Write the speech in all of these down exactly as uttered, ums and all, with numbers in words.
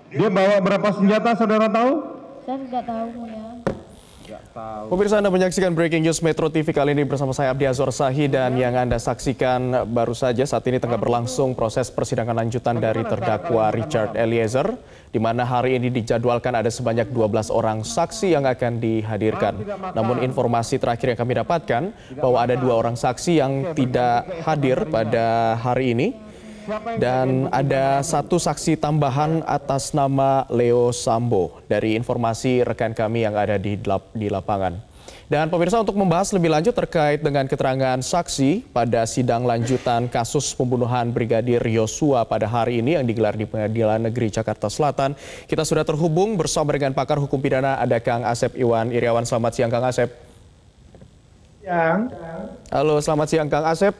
Dia bawa berapa senjata, saudara tahu? Saya tidak tahu ya. Pemirsa, Anda menyaksikan Breaking News Metro T V kali ini bersama saya Abdi Azwar Sahi, dan yang Anda saksikan baru saja saat ini tengah berlangsung proses persidangan lanjutan dari terdakwa Richard Eliezer, di mana hari ini dijadwalkan ada sebanyak dua belas orang saksi yang akan dihadirkan. Namun informasi terakhir yang kami dapatkan bahwa ada dua orang saksi yang tidak hadir pada hari ini. Dan ada satu saksi tambahan atas nama Leo Sambo dari informasi rekan kami yang ada di, di lapangan. Dan pemirsa, untuk membahas lebih lanjut terkait dengan keterangan saksi pada sidang lanjutan kasus pembunuhan Brigadir Yosua pada hari ini yang digelar di Pengadilan Negeri Jakarta Selatan, kita sudah terhubung bersama dengan pakar hukum pidana, ada Kang Asep Iwan Iriawan. Selamat siang, Kang Asep. Siang. Halo, selamat siang, Kang Asep.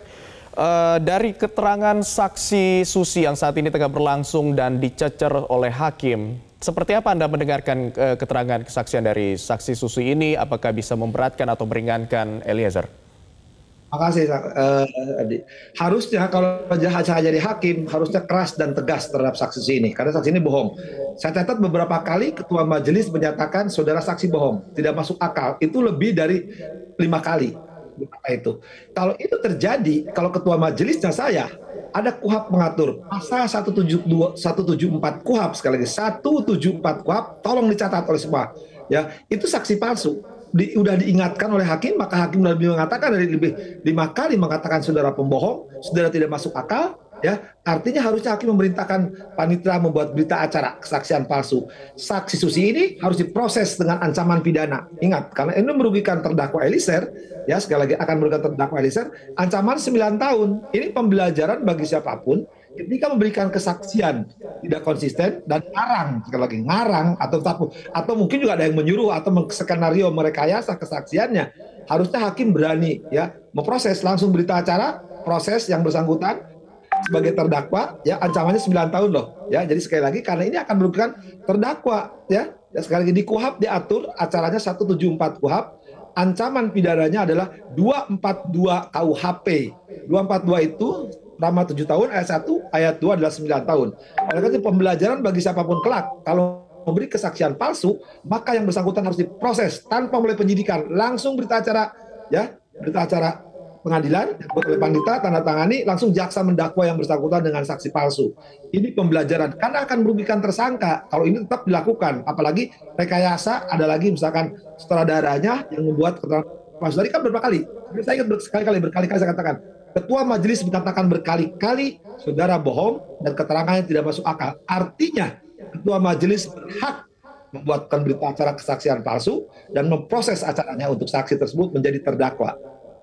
Uh, dari keterangan saksi Susi yang saat ini tengah berlangsung dan dicecer oleh hakim, seperti apa Anda mendengarkan uh, keterangan kesaksian dari saksi Susi ini? Apakah bisa memberatkan atau meringankan Eliezer? Makasih, uh, Adi. Harusnya kalau jahat saya jadi hakim, harusnya keras dan tegas terhadap saksi Susi ini, karena saksi ini bohong. Saya catat beberapa kali ketua majelis menyatakan saudara saksi bohong, tidak masuk akal. Itu lebih dari lima kali. Itu. Kalau itu terjadi, kalau ketua majelisnya saya, ada KUHAP mengatur pasal seratus tujuh puluh dua, seratus tujuh puluh empat KUHAP, sekali lagi seratus tujuh puluh empat KUHAP, tolong dicatat oleh semua. Ya, itu saksi palsu. Di, udah diingatkan oleh hakim, maka hakim lebih mengatakan dari lebih lima kali mengatakan saudara pembohong, saudara tidak masuk akal. Ya, artinya harusnya hakim memerintahkan panitera membuat berita acara kesaksian palsu. Saksi Susi ini harus diproses dengan ancaman pidana. Ingat, karena ini merugikan terdakwa Eliezer, ya sekali lagi akan merugikan terdakwa Eliezer, ancaman sembilan tahun. Ini pembelajaran bagi siapapun ketika memberikan kesaksian tidak konsisten dan ngarang, sekali lagi ngarang atau atau mungkin juga ada yang menyuruh atau skenario merekayasa kesaksiannya. Harusnya hakim berani ya memproses langsung berita acara, proses yang bersangkutan sebagai terdakwa, ya ancamannya sembilan tahun loh, ya. Jadi sekali lagi karena ini akan merugikan terdakwa, ya. Dan sekali lagi di KUHAP diatur acaranya seratus tujuh puluh empat KUHAP, ancaman pidananya adalah dua ratus empat puluh dua KUHP. dua ratus empat puluh dua itu nama tujuh tahun, ayat satu, ayat dua adalah sembilan tahun. Oleh karena itu pembelajaran bagi siapapun kelak, kalau memberi kesaksian palsu, maka yang bersangkutan harus diproses tanpa mulai penyidikan, langsung berita acara, ya, berita acara pengadilan, oleh panitera, tanda tangani, langsung jaksa mendakwa yang bersangkutan dengan saksi palsu. Ini pembelajaran, karena akan merugikan tersangka kalau ini tetap dilakukan. Apalagi rekayasa, ada lagi misalkan sutradaranya yang membuat keterangan palsu. Tadi kan beberapa kali, saya ingat berkali-kali, berkali-kali saya katakan, ketua majelis mengatakan berkali-kali saudara bohong dan keterangannya tidak masuk akal. Artinya, ketua majelis berhak membuatkan berita acara kesaksian palsu dan memproses acaranya untuk saksi tersebut menjadi terdakwa.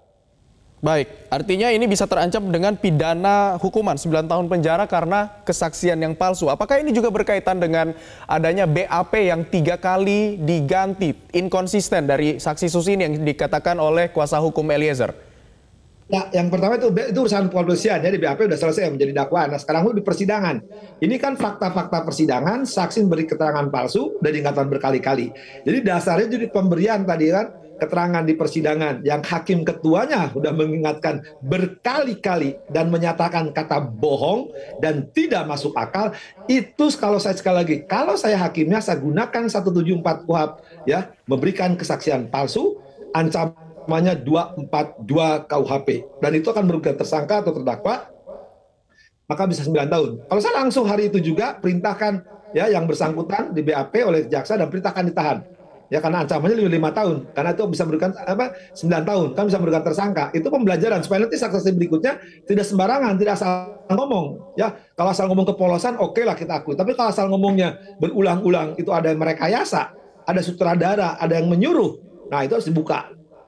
Baik, artinya ini bisa terancam dengan pidana hukuman sembilan tahun penjara karena kesaksian yang palsu. Apakah ini juga berkaitan dengan adanya B A P yang tiga kali diganti, inkonsisten dari saksi Susi ini yang dikatakan oleh kuasa hukum Eliezer? Ya, yang pertama itu, itu urusan kepolisian, ya di B A P sudah selesai menjadi dakwaan. Nah sekarang itu di persidangan. Ini kan fakta-fakta persidangan, saksi memberi keterangan palsu dan diingatkan berkali-kali. Jadi dasarnya jadi pemberian tadi kan, keterangan di persidangan yang hakim ketuanya sudah mengingatkan berkali-kali dan menyatakan kata bohong dan tidak masuk akal. Itu kalau saya sekali lagi, kalau saya hakimnya saya gunakan seratus tujuh puluh empat KUHAP, ya, memberikan kesaksian palsu, ancamannya dua ratus empat puluh dua KUHP, dan itu akan merugikan tersangka atau terdakwa, maka bisa sembilan tahun. Kalau saya langsung hari itu juga perintahkan, ya, yang bersangkutan di B A P oleh jaksa dan perintahkan ditahan. Ya karena ancamannya lima tahun, karena itu bisa memberikan apa sembilan tahun, kan bisa memberikan tersangka. Itu pembelajaran supaya nanti saksi berikutnya tidak sembarangan, tidak asal ngomong. Ya kalau asal ngomong kepolosan, oke okay lah kita akui. Tapi kalau asal ngomongnya berulang-ulang, itu ada yang merekayasa, ada sutradara, ada yang menyuruh. Nah itu harus dibuka.